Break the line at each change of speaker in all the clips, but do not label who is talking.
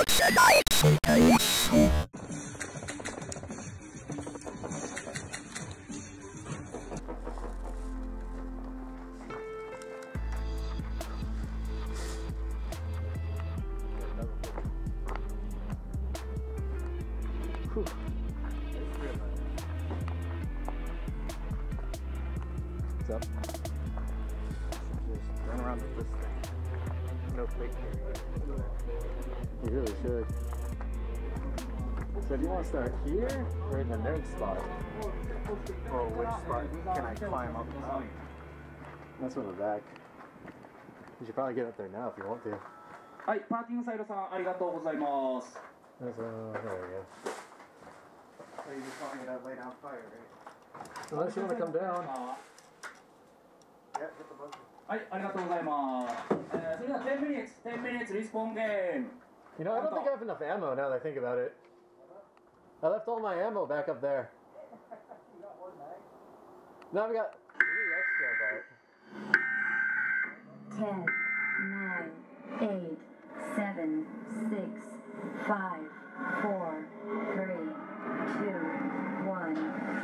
What's up? Just run around with this thing. No fake carry. You really should. So do you want to start here or in the nerd spot? Or which spot can I climb up? That's from the back. You should probably get up there now if you want to.
はい、パーキングサイドさんありがとうございます。
There we go.
So you just want me to lay down fire, right?
Unless you want to come down.
Yeah, hit the buzzer.
はい、ありがとうございます。それでは10 minutes respawn game.
You know, I don't think I have enough ammo now that I think about it. I left all my ammo back up there.
You got one mag?
Now I've got 3 extra, but...
10, 9, 8, 7, 6, 5, 4, 3, 2, 1.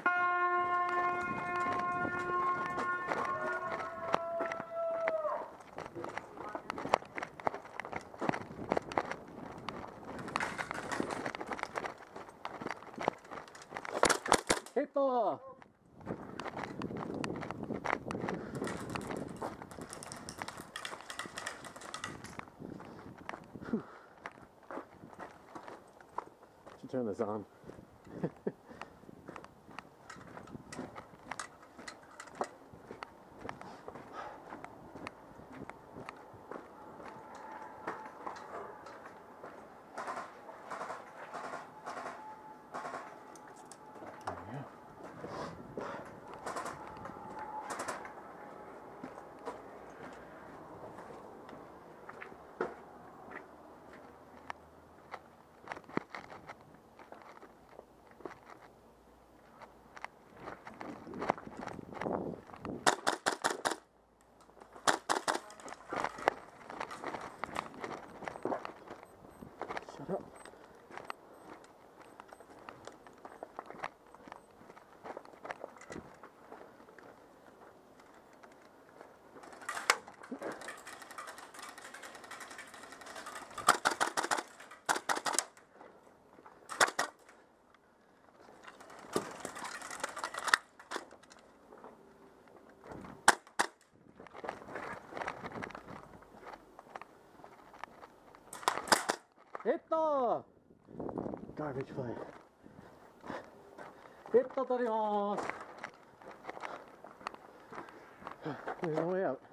Hit the... Should turn this on. Shut up. Hit the garbage plate. Hit the 取ります. There's no way out.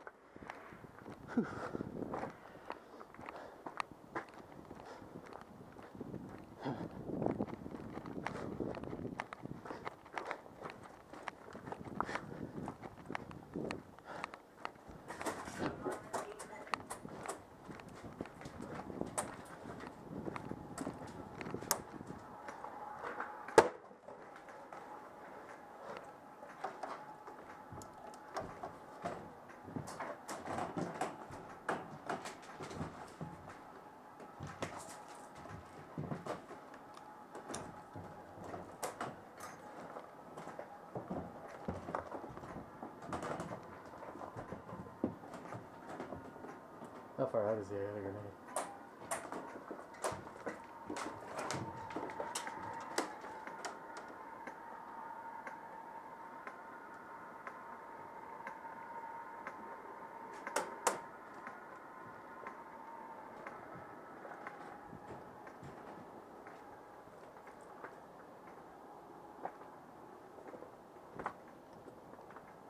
How far out is the other grenade?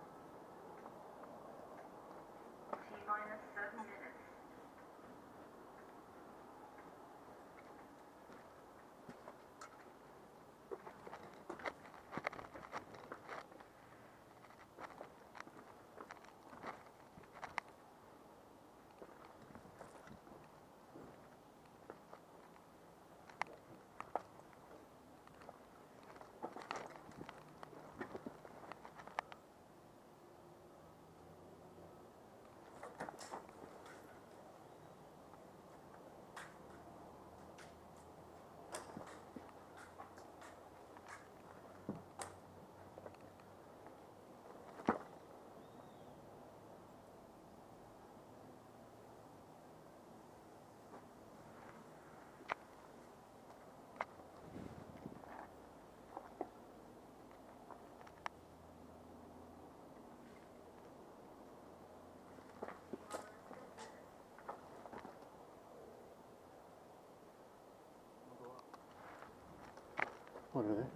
T-minus 7 minutes.
What are they?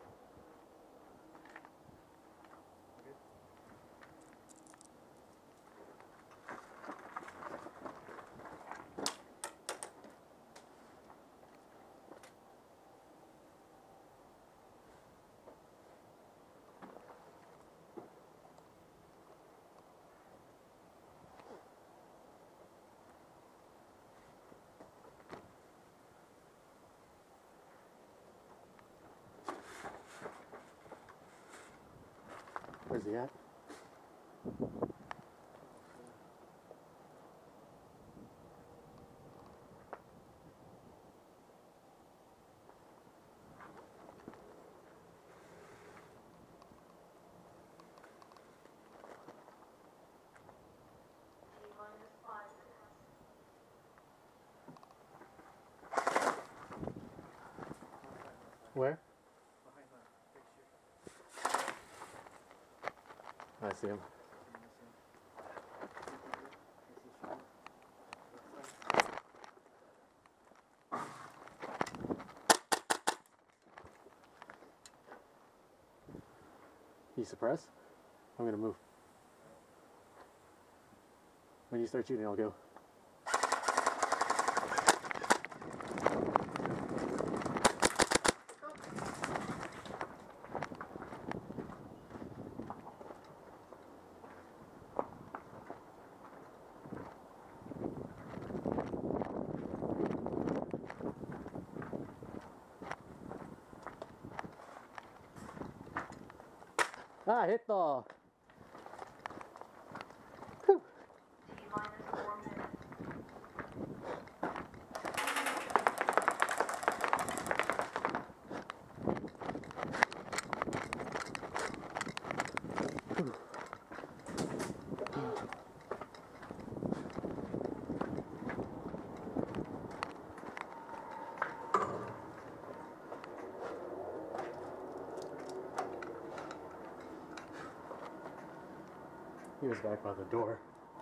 Where's he at? Where?
Behind the picture.
I see him. You suppress? I'm gonna move. When you start shooting, I'll go. Ah, hit the. Whew. He was back by the door.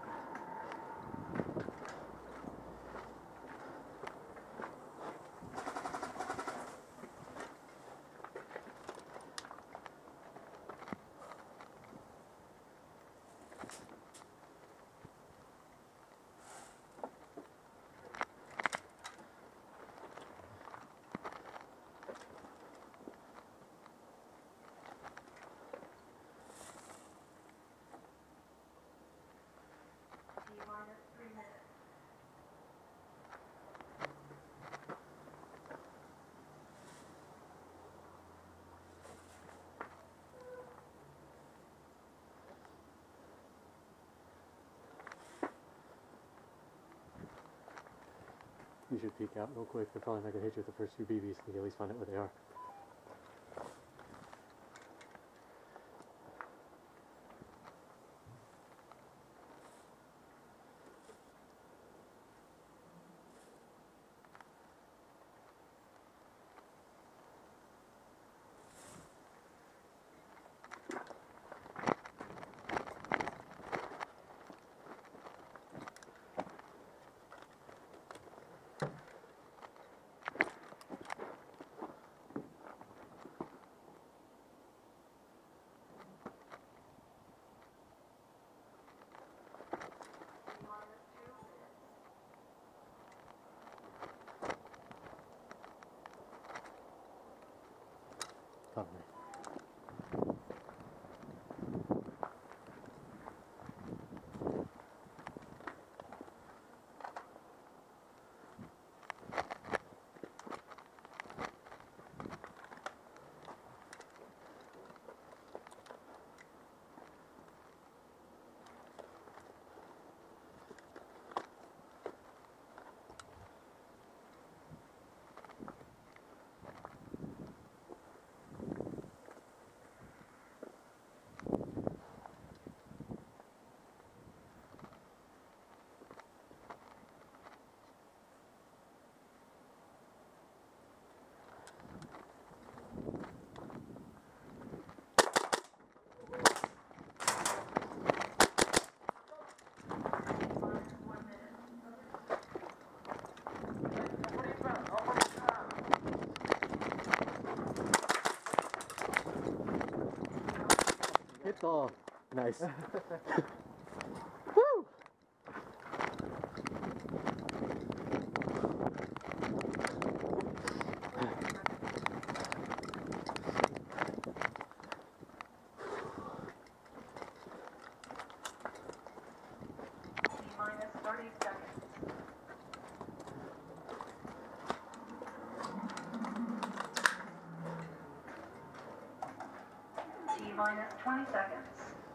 You should peek out real quick. They're probably not gonna hit you with the first few BBs. You can at least find out where they are. Cover me. Oh, nice. Woo!
T-minus 30 seconds. T-minus 20 seconds.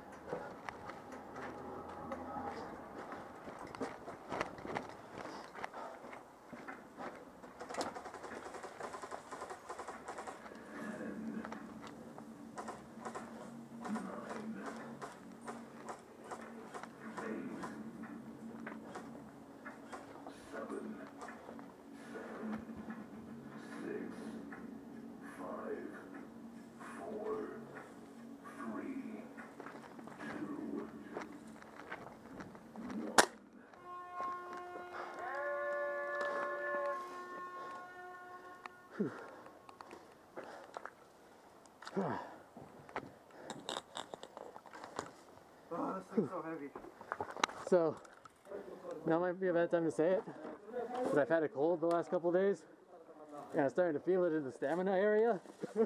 Oh, this thing's so heavy.
So, now might be a bad time to say it, but I've had a cold the last couple days, and I'm starting to feel it in the stamina area.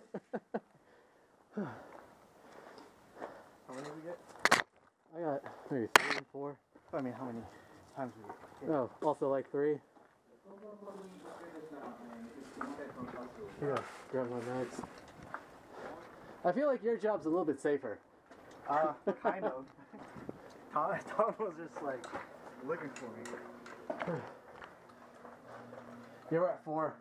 How many did we get?
I got maybe 3 and 4.
I mean, how many times we get?
Oh, also like 3. Yeah, grab my mags. I feel like your job's a little bit safer.
Kind of. Tom was just like looking for me.
You were at 4.